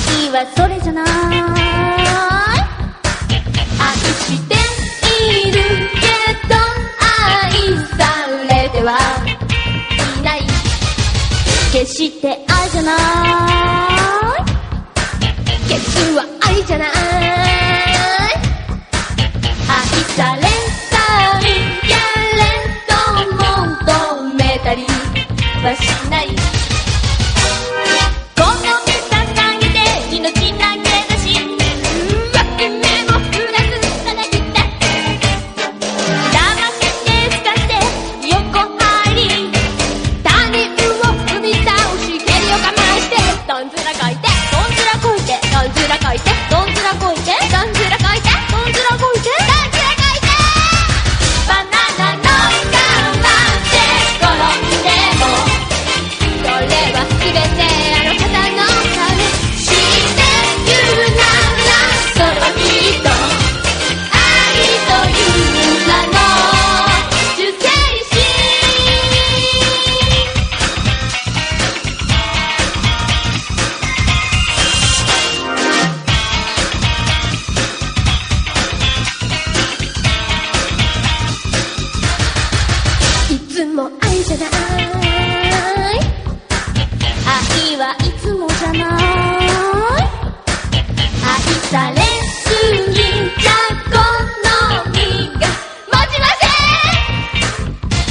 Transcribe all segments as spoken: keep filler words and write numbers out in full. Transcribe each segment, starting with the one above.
愛はそれじゃない。愛しているけど愛されてはいない。決して愛じゃない。決は愛じゃない。愛されたりやれと求めたりはしない。この手捧げて命投げ出し、脇目も振らずただきて騙してすかして横入り、他人を踏み倒し蹴りをかましてどんずらこいてどんずらこいてどんずらこいてどんずらこいてどんずらこいてどんずらこいてどんずらこいて、バナナの皮で転んでもそれは全てあの方のため。知って言うならそれはきっと愛という名の受精子。いつも愛じゃない。愛はいつもじゃない。愛されすぎちゃ好みが持ちません。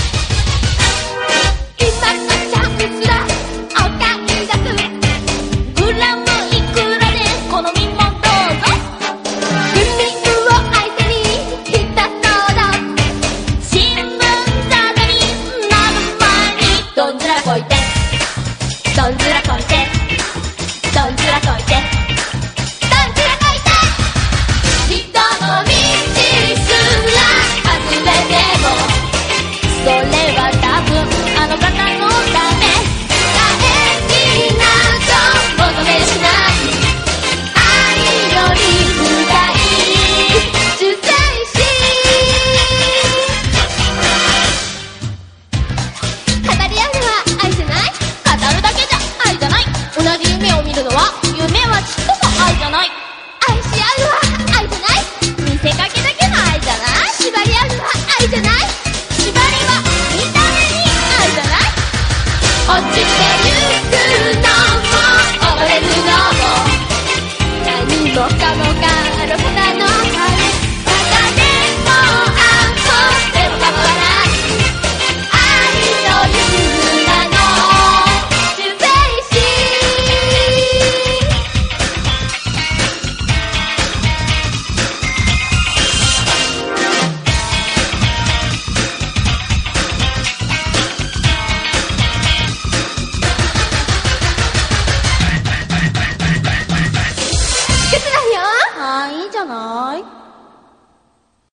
今のチャンスはお買い得。グラムいくらで好みもどうぞ。グミを相手にひたそうだ。新聞沙汰になる前にどんずらこいてどんずらこいてどんずらこいてどんずらこいて、人の道すら外れてもそれは多分あの方のため。帰りなど求めしない。愛より深い受精子。語り合うのは愛じゃない。語るだけじゃ愛じゃない。同じ夢を見るのは夢はちっとも愛じゃない。愛し合うのは愛じゃない。見せかけだけの愛じゃない。縛り合うのは愛じゃない。縛りは見た目に愛じゃない。落ちてゆくの